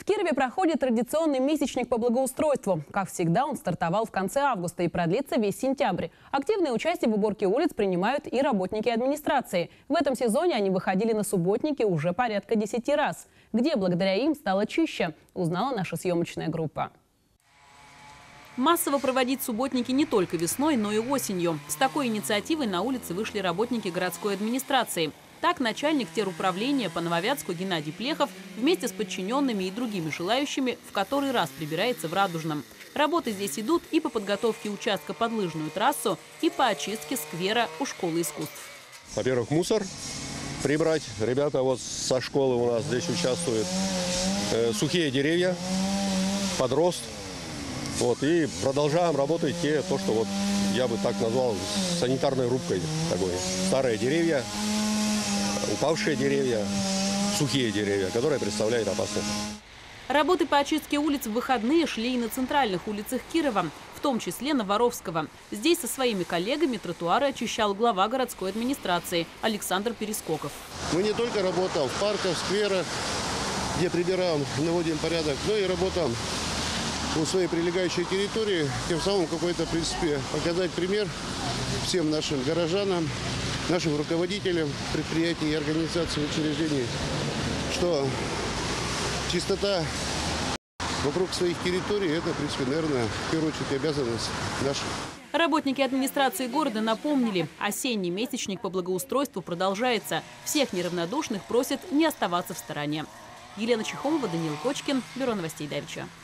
В Кирове проходит традиционный месячник по благоустройству. Как всегда, он стартовал в конце августа и продлится весь сентябрь. Активное участие в уборке улиц принимают и работники администрации. В этом сезоне они выходили на субботники уже порядка 10 раз. Где благодаря им стало чище, узнала наша съемочная группа. Массово проводить субботники не только весной, но и осенью. С такой инициативой на улице вышли работники городской администрации. Так, начальник теруправления по Нововятску Геннадий Плехов вместе с подчиненными и другими желающими в который раз прибирается в Радужном. Работы здесь идут и по подготовке участка под лыжную трассу, и по очистке сквера у школы искусств. Во-первых, мусор прибрать. Ребята вот со школы у нас здесь участвуют. Сухие деревья, подрост. Вот, и продолжаем работать то, что вот я бы так назвал санитарной рубкой такой. Старые деревья, упавшие деревья, сухие деревья, которые представляют опасность. Работы по очистке улиц в выходные шли и на центральных улицах Кирова, в том числе на Воровского. Здесь со своими коллегами тротуары очищал глава городской администрации Александр Перескоков. Мы не только работаем в парках, в скверах, где прибираем, наводим порядок, но и работаем у своей прилегающей территории, тем самым какой-то, в принципе, показать пример всем нашим горожанам, нашим руководителям предприятий и организаций, учреждений, что чистота вокруг своих территорий – это, в принципе, наверное, в первую очередь обязанность наша. Работники администрации города напомнили, осенний месячник по благоустройству продолжается. Всех неравнодушных просят не оставаться в стороне. Елена Чехомова, Даниил Кочкин, Бюро новостей Давича.